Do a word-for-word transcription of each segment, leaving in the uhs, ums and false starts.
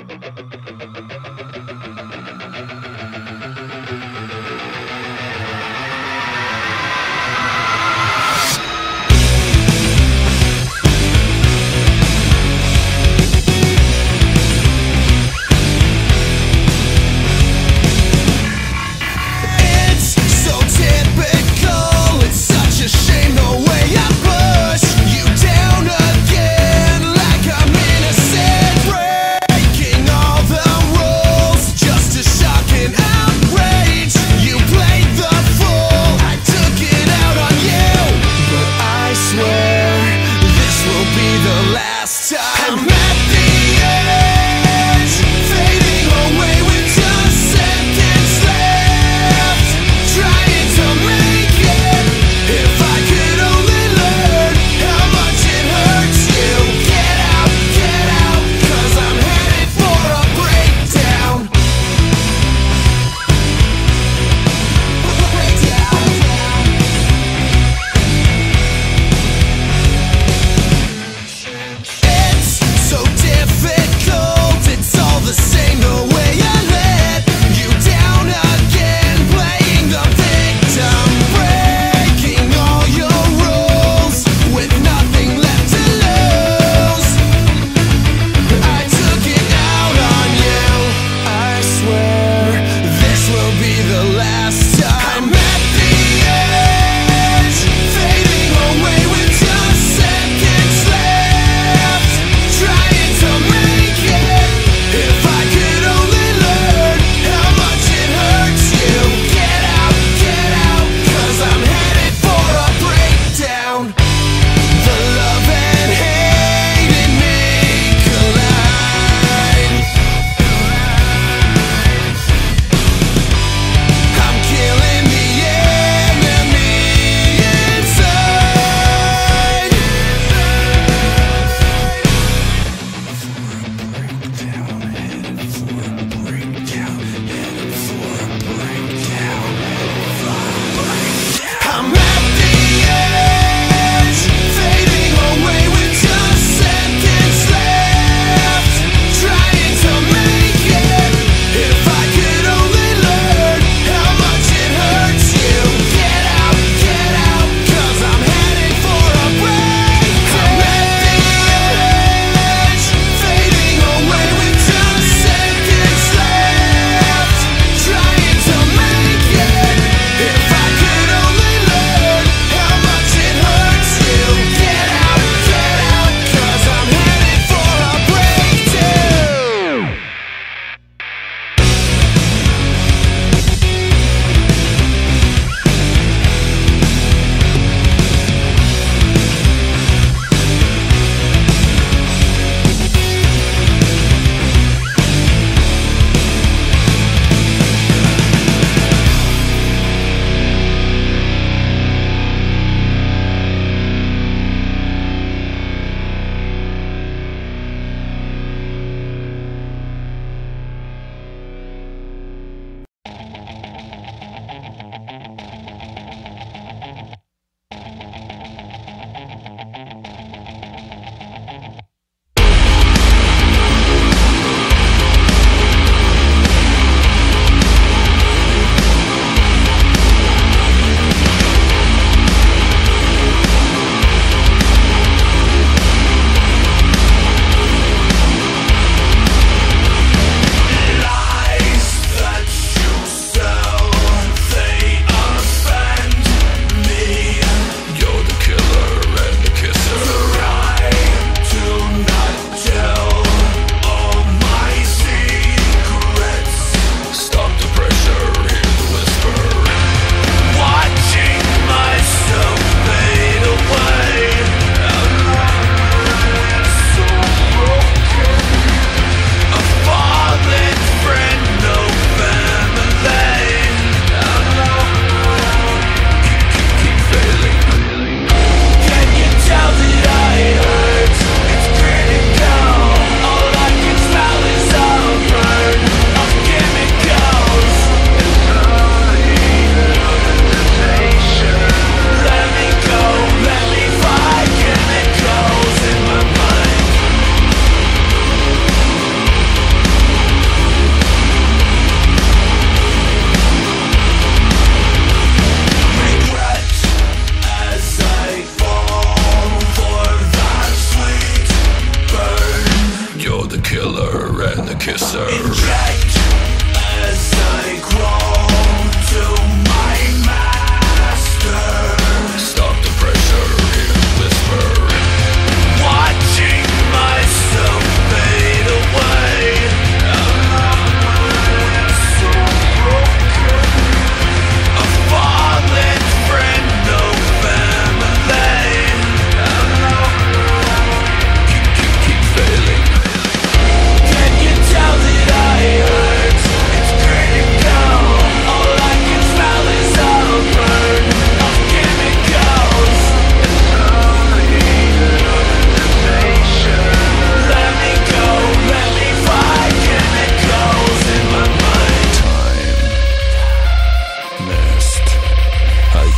Breaking all the rules.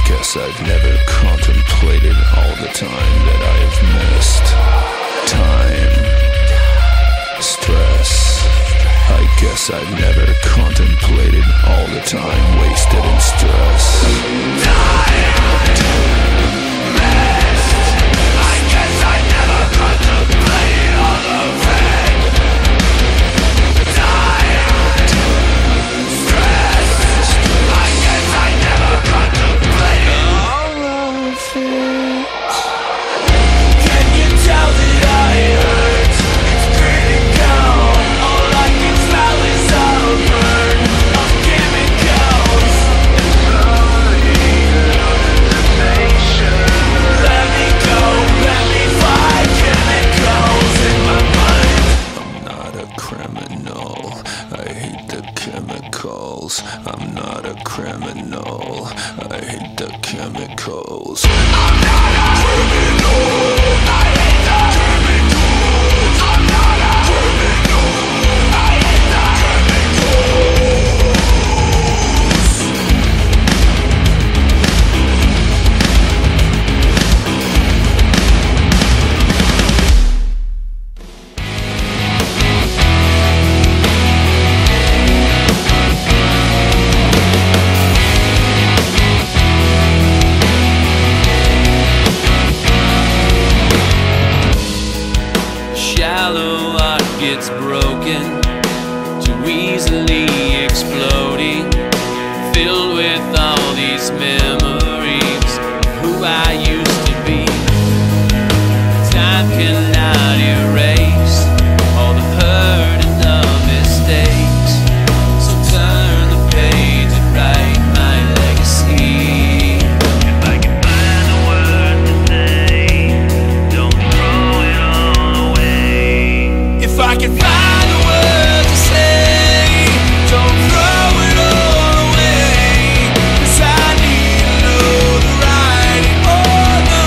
Guess I've never contemplated all the time that I have missed. Time, stress. I guess I've never contemplated all the time wasted in stress. Time, missed. I guess I never contemplated all of it. Time, stress. I guess I never contemplated all of it. Can you tell that I hurt? It's critical. All I can smell is a burn of chemicals. Let me go, let me find chemicals in my mind. I'm not a criminal, I hate the chemicals. I'm not a criminal, I hate the chemicals. I'm not a criminal, I hate the chemicals. I'm not a criminal, I hate the chemicals. Shallow heart gets broken, too easily exploding, filled with all these memories of who I used to be. Time cannot erase all the hurt and the mistakes, so turn the page and write my legacy. If I can find a word to say, don't throw it all away. If I can find a word to say, don't throw it all away. 'Cause I need to know the writing on the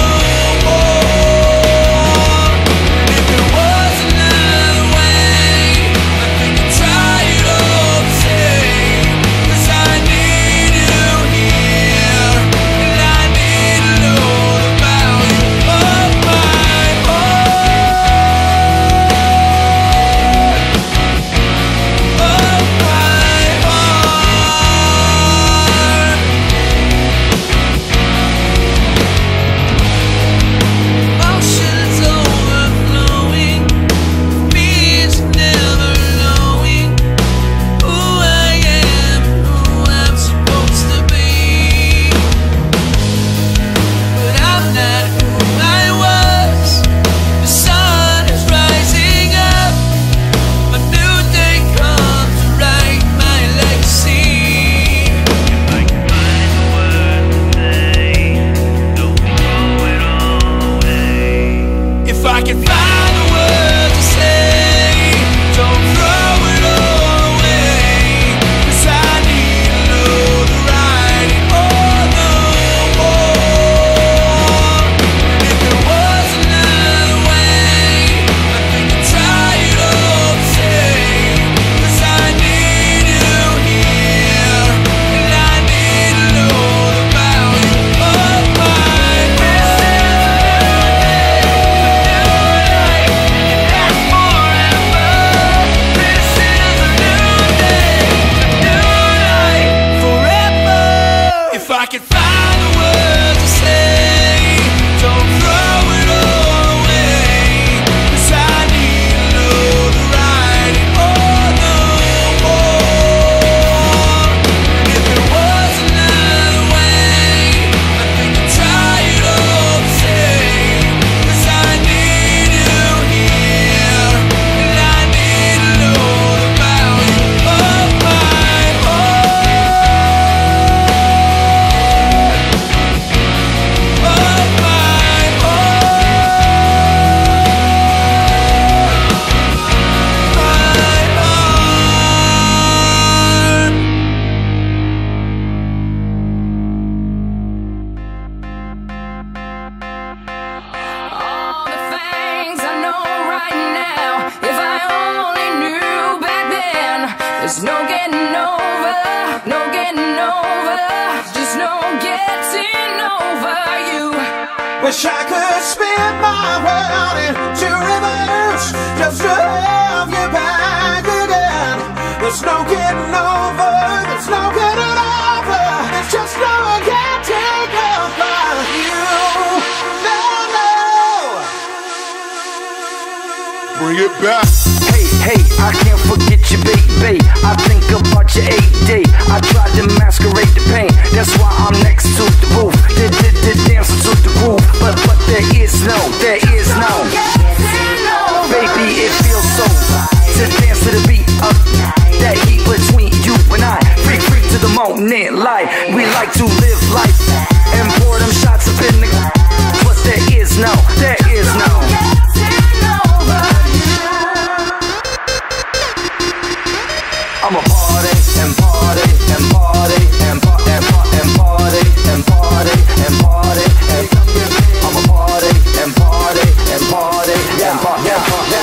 wall. And if there was another way, I think I'd try it all the same. 'Cause I need you here, and I need to know the value of my heart. Of my heart. Emotions overflowing, means never knowing who I am and who I'm supposed to be. But I'm not who I was. The sun is rising up, a new day comes to write my legacy. If I can find a word to say, don't throw it all away. If I can find a word to say, don't throw it all away. 'Cause I need to know the writing on the wall. And if there was another way, I think I'd try it all the same. 'Cause I need you here, and I need to know the value of my heart. This is a new day, a new life, and that's forever. This is a new day, a new life, forever. If I could find a word to say, don't throw it all away. 'Cause I need to know the writing on the wall. And if there was another way, I think I'd try it all the same. 'Cause I need you here, and I need to know the value of my heart. Of my All the things I know right now, if I only knew back then, there's no getting over, no getting over, just no getting Wish I could spin my world into reverse just to have you back again. There's no getting over, there's no getting over. It's just no one can take over you. No, no. Bring it back. Hey, hey, I can't forget you, baby. I think about your A D. I tried to masquerade the pain. That's why I'm next to the roof. Did did did dancing to the groove. But but there is no, there is no. Baby, it feels so to dance to the beat of that heat between you and I. Free, free to the moment, light. We like to live life and pour them shots up in the. But there is no, there is no. I'ma party and party and party and party and party and party and party and party and I'ma party and party and party and party and party.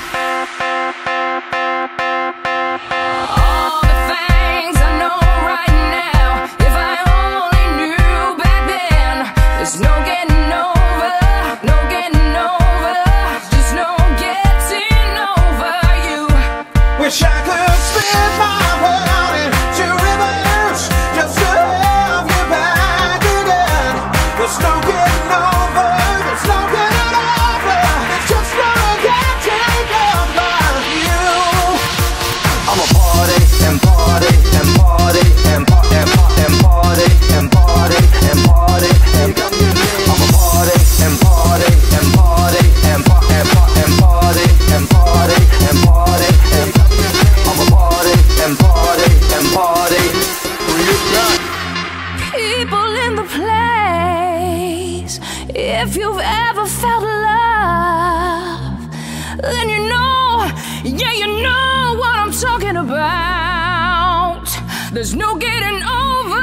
All the things I know right now, if I only knew back then, there's no getting over, no getting over, just no getting over you. Wish I could spin my world into reverse just to have you back again. There's no getting over, there's no getting over. It's just no one can take over you. I'ma party and party and party and party and party and party and party and party and I'ma party and party and party and party and party and party and party and party and I'ma party and party and party. Bring it back. People in the place, if you've ever felt love, then you know, yeah, you know what I'm talking about. There's no getting over.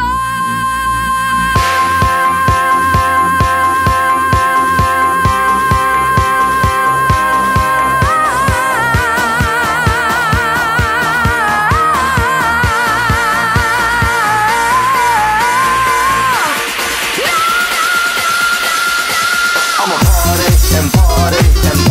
I'ma party and party and